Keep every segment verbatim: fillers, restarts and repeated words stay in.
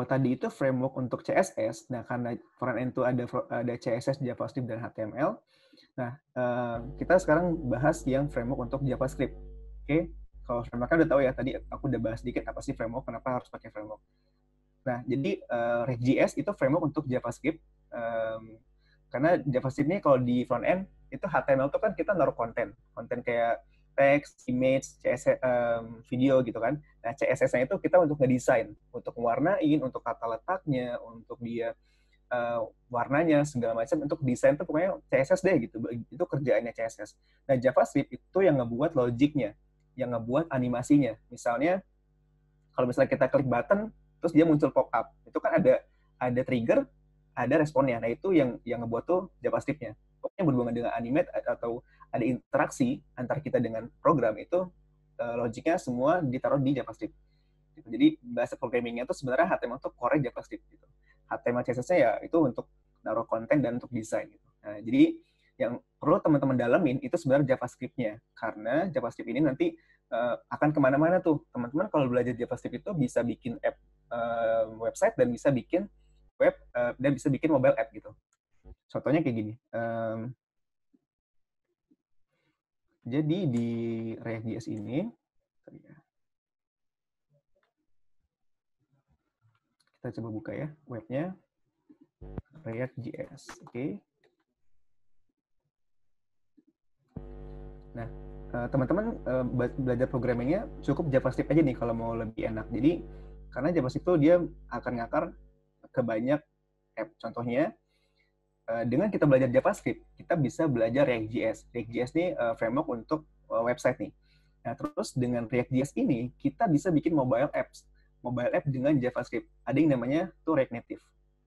tadi itu framework untuk C S S, nah karena front end itu ada ada C S S, JavaScript, dan H T M L. Nah, uh, kita sekarang bahas yang framework untuk JavaScript. Oke, okay? Kalau framework kan udah tahu ya, tadi aku udah bahas dikit apa sih framework, kenapa harus pakai framework. Nah, jadi uh, React.js itu framework untuk JavaScript. Um, karena JavaScript ini kalau di front end, itu H T M L itu kan kita naruh konten. Konten kayak teks, image, C S S, um, video gitu kan. Nah, C S S-nya itu kita untuk ngedesain, untuk mewarnain, untuk kata letaknya, untuk dia uh, warnanya, segala macam, untuk desain tuh pokoknya C S S deh gitu. Itu kerjaannya C S S. Nah, JavaScript itu yang ngebuat logiknya, yang ngebuat animasinya. Misalnya, kalau misalnya kita klik button, terus dia muncul pop-up. Itu kan ada ada trigger, ada responnya. Nah, itu yang yang ngebuat tuh JavaScript-nya. Pokoknya berhubungan dengan animate atau ada interaksi antara kita dengan program itu, uh, logiknya semua ditaruh di JavaScript. Gitu. Jadi bahasa programming-nya itu sebenarnya H T M L itu core JavaScript. Gitu. H T M L C S S-nya ya itu untuk naruh konten dan untuk desain. Gitu. Nah, jadi yang perlu teman-teman dalamin itu sebenarnya JavaScript-nya. Karena JavaScript ini nanti uh, akan kemana-mana tuh. Teman-teman kalau belajar JavaScript itu bisa bikin app uh, website dan bisa bikin web uh, dan bisa bikin mobile app gitu. Contohnya kayak gini. Um, jadi di React.js ini, kita coba buka ya webnya React.js. Oke. Okay. Nah, teman-teman uh, belajar programmingnya cukup JavaScript aja nih kalau mau lebih enak. Jadi karena JavaScript itu dia akan ngakar ke banyak app. Contohnya uh, dengan kita belajar JavaScript, kita bisa belajar React.js. React.js ini uh, framework untuk uh, website nih. Nah, terus dengan React.js ini kita bisa bikin mobile apps. Mobile app dengan JavaScript. Ada yang namanya tuh React Native.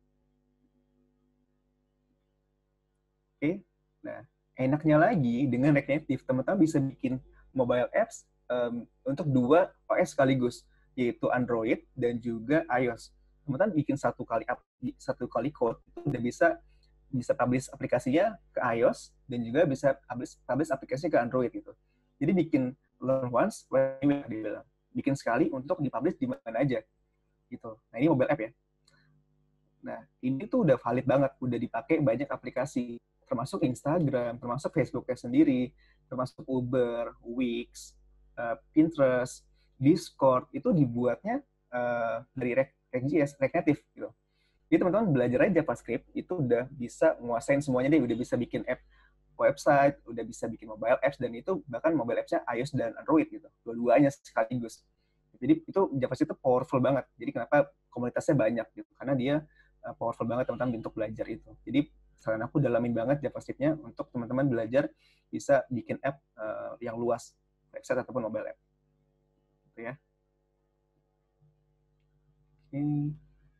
Oke. Okay? Nah, enaknya lagi dengan React Native, teman-teman bisa bikin mobile apps um, untuk dua O S sekaligus, yaitu Android dan juga iOS. Teman-teman bikin satu kali satu kali code itu udah bisa bisa publish aplikasinya ke iOS dan juga bisa publish, publish aplikasinya ke Android gitu. Jadi bikin learn once, learn anywhere, bikin sekali untuk dipublish di mana aja gitu. Nah, ini mobile app ya. Nah, ini tuh udah valid banget, udah dipakai banyak aplikasi, termasuk Instagram, termasuk Facebooknya sendiri, termasuk Uber, Wix, uh, Pinterest, Discord, itu dibuatnya uh, dari React.js, React Native gitu. Jadi teman-teman belajar aja JavaScript, itu udah bisa nguasain semuanya deh, udah bisa bikin app website, udah bisa bikin mobile apps, dan itu bahkan mobile apps-nya iOS dan Android gitu, dua-duanya sekaligus. Jadi itu JavaScript itu powerful banget. Jadi kenapa komunitasnya banyak gitu, karena dia uh, powerful banget teman-teman untuk belajar itu. Jadi saran aku dalamin banget JavaScript-nya untuk teman-teman belajar bisa bikin app uh, yang luas, website ataupun mobile app. Gitu ya. Hmm.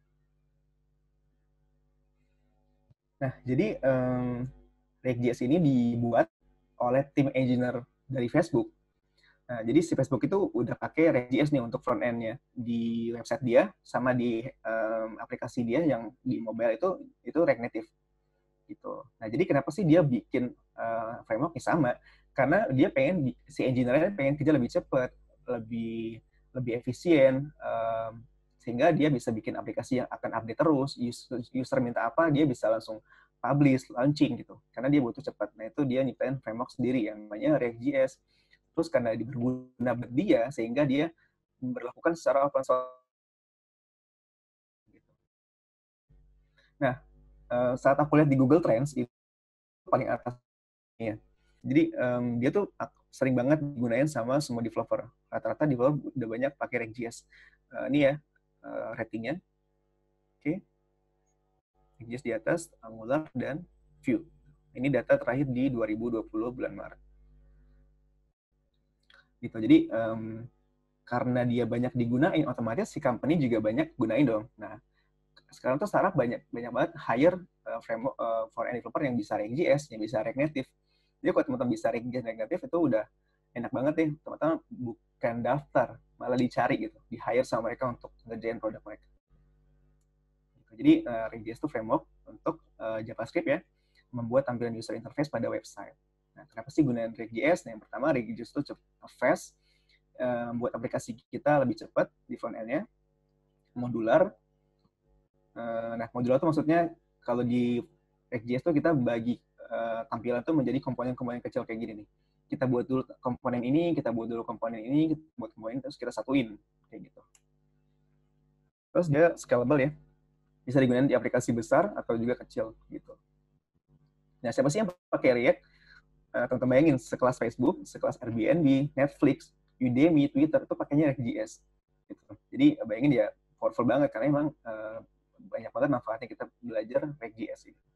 Nah, jadi um, React.js ini dibuat oleh tim engineer dari Facebook. Nah, jadi si Facebook itu udah pakai React.js nih untuk front end-nya di website dia sama di um, aplikasi dia yang di mobile itu itu React Native gitu. Nah, jadi kenapa sih dia bikin uh, framework-nya sama? Karena dia pengen si engineer-nya pengen kerja lebih cepat, lebih lebih efisien, um, sehingga dia bisa bikin aplikasi yang akan update terus. User, user minta apa, dia bisa langsung publish, launching gitu. Karena dia butuh cepat. Nah, itu dia nyiptain framework sendiri yang namanya React.js. Terus karena berguna buat dia, sehingga dia memperlakukan secara open source. Nah, saat aku lihat di Google Trends, itu paling atas. Ya. Jadi um, dia tuh sering banget digunain sama semua developer. Rata-rata developer udah banyak pakai React.js. Uh, ini ya uh, ratingnya. Oke. Okay. React.js di atas, Angular, dan Vue. Ini data terakhir di dua ribu dua puluh bulan Maret. Gitu. Jadi um, karena dia banyak digunain, otomatis si company juga banyak gunain dong. Nah, sekarang tuh startup banyak banyak banget hire uh, framework uh, for any developer yang bisa React.js, yang bisa React Native. Jadi kalau teman-teman bisa React.js React Native itu udah enak banget nih, teman-teman bukan daftar, malah dicari gitu, di hire sama mereka untuk ngerjain produk mereka. Jadi uh, React.js itu framework untuk uh, JavaScript ya, membuat tampilan user interface pada website. Nah, kenapa sih gunain React.js? Nah, yang pertama React.js itu cepat, fast, uh, buat aplikasi kita lebih cepat di front end-nya, modular, Uh, nah, modular itu maksudnya kalau di React.js tuh kita bagi uh, tampilan tuh menjadi komponen-komponen kecil kayak gini nih. Kita buat dulu komponen ini, kita buat dulu komponen ini, kita buat komponen ini, terus kita satuin kayak gitu. Terus dia scalable ya, bisa digunakan di aplikasi besar atau juga kecil gitu. Nah, siapa sih yang pakai React? Uh, teman-teman bayangin, sekelas Facebook, sekelas Airbnb, Netflix, Udemy, Twitter itu pakainya React.js. Gitu. Jadi bayangin ya powerful banget karena emang uh, banyak banget manfaatnya kita belajar React.js. Gitu.